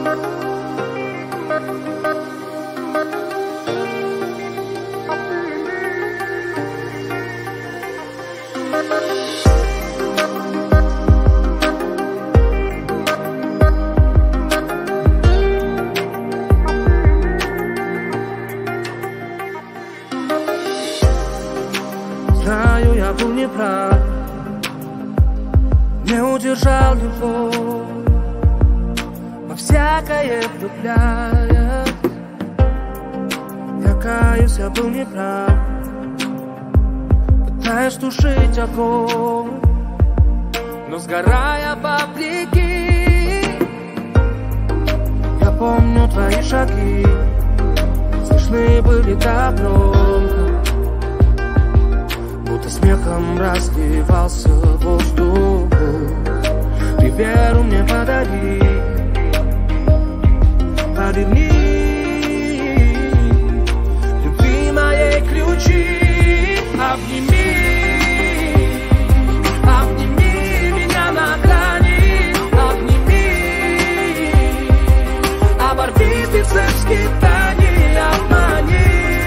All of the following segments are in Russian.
Знаю, я был неправ, не удержал его, во всякое влюбляя. Я каюсь, я был неправ, пытаюсь тушить огонь, но сгорая вопреки. Я помню твои шаги, слышны были так громко, смехом разливался воздух. Ты веру мне подари, поверни любви моей ключи. Обними, обними меня на грани, обними, оборви бицепские ткани, обмани,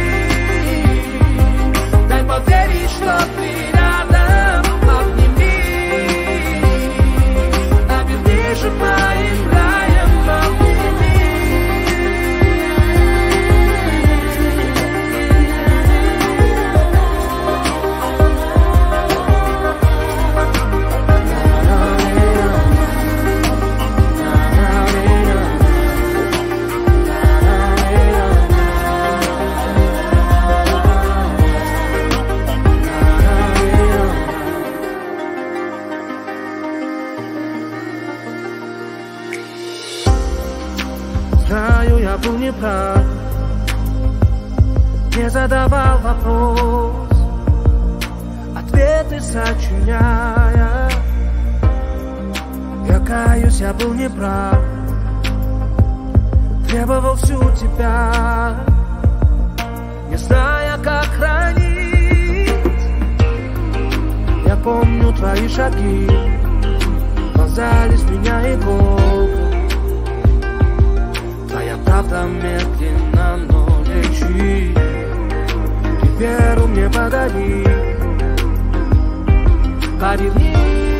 дай поверить, что ты рядом. Обними, оберни же моим раем, обними. Знаю, я был неправ, не задавал вопрос, ответы сочиняя. Я каюсь, я был неправ, требовал всю тебя, не зная, как хранить. Я помню твои шаги, казались меня иголкой. Правда медленно, но лечи. Ты веру мне подари, поверни.